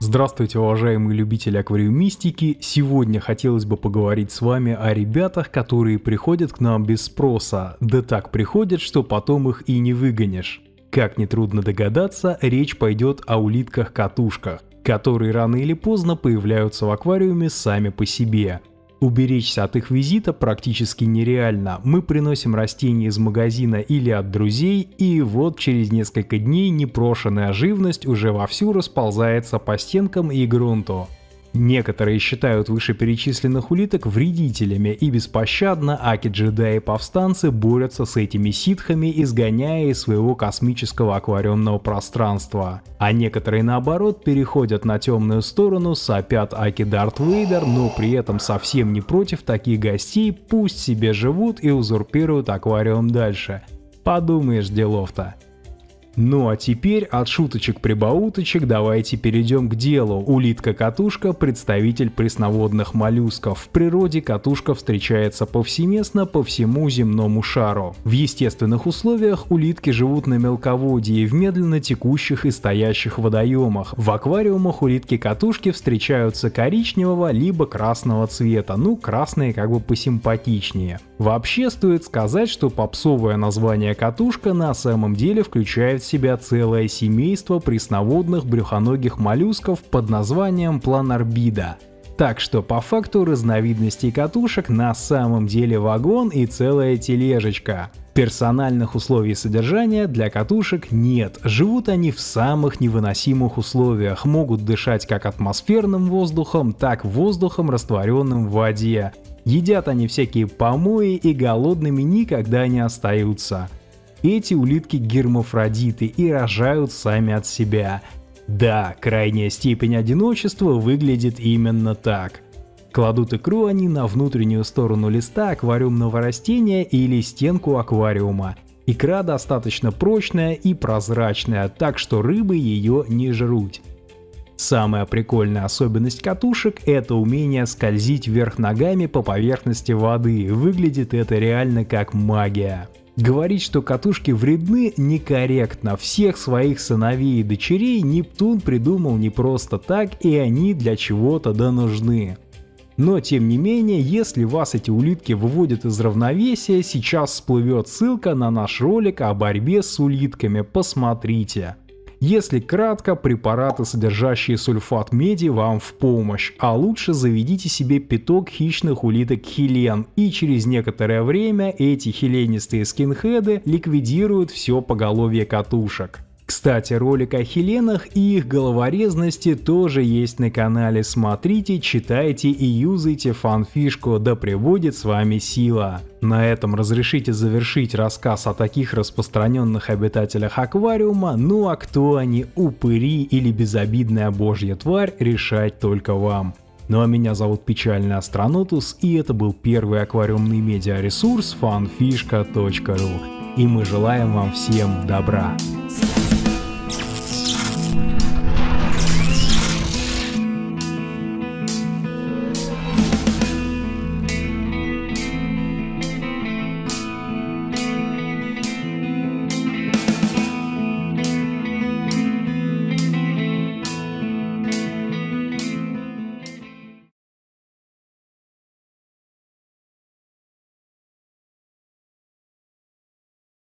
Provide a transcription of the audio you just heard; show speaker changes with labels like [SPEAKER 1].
[SPEAKER 1] Здравствуйте, уважаемые любители аквариумистики! Сегодня хотелось бы поговорить с вами о ребятах, которые приходят к нам без спроса. Да так приходят, что потом их и не выгонишь. Как нетрудно догадаться, речь пойдет о улитках-катушках, которые рано или поздно появляются в аквариуме сами по себе. Уберечься от их визита практически нереально. Мы приносим растения из магазина или от друзей, и вот через несколько дней непрошенная живность уже вовсю расползается по стенкам и грунту. Некоторые считают вышеперечисленных улиток вредителями, и беспощадно аки-джедаи-повстанцы борются с этими ситхами, изгоняя из своего космического аквариумного пространства. А некоторые наоборот переходят на темную сторону, сопят аки-Дарт Вейдер, но при этом совсем не против таких гостей, пусть себе живут и узурпируют аквариум дальше. Подумаешь, делов-то. Ну а теперь от шуточек-прибауточек давайте перейдем к делу. Улитка-катушка – представитель пресноводных моллюсков. В природе катушка встречается повсеместно по всему земному шару. В естественных условиях улитки живут на мелководье, в медленно текущих и стоящих водоемах. В аквариумах улитки-катушки встречаются коричневого либо красного цвета, ну красные как бы посимпатичнее. Вообще стоит сказать, что попсовое название катушка на самом деле включает в себя целое семейство пресноводных брюхоногих моллюсков под названием планарбида. Так что по факту разновидностей катушек на самом деле вагон и целая тележечка. Персональных условий содержания для катушек нет, живут они в самых невыносимых условиях, могут дышать как атмосферным воздухом, так воздухом, растворенным в воде. Едят они всякие помои и голодными никогда не остаются. Эти улитки гермафродиты и рожают сами от себя. Да, крайняя степень одиночества выглядит именно так. Кладут икру они на внутреннюю сторону листа аквариумного растения или стенку аквариума. Икра достаточно прочная и прозрачная, так что рыбы ее не жрут. Самая прикольная особенность катушек – это умение скользить вверх ногами по поверхности воды. Выглядит это реально как магия. Говорить, что катушки вредны, некорректно. Всех своих сыновей и дочерей Нептун придумал не просто так, и они для чего-то да нужны. Но тем не менее, если вас эти улитки выводят из равновесия, сейчас всплывет ссылка на наш ролик о борьбе с улитками, посмотрите. Если кратко, препараты, содержащие сульфат меди, вам в помощь, а лучше заведите себе пяток хищных улиток хелен, и через некоторое время эти хеленистые скинхеды ликвидируют все поголовье катушек. Кстати, ролик о хеленах и их головорезности тоже есть на канале, смотрите, читайте и юзайте фанфишку, да пребудет с вами сила. На этом разрешите завершить рассказ о таких распространенных обитателях аквариума, ну а кто они, упыри или безобидная божья тварь, решать только вам. Ну а меня зовут Печальный Астронотус, и это был первый аквариумный медиаресурс fanfishka.ru. И мы желаем вам всем добра.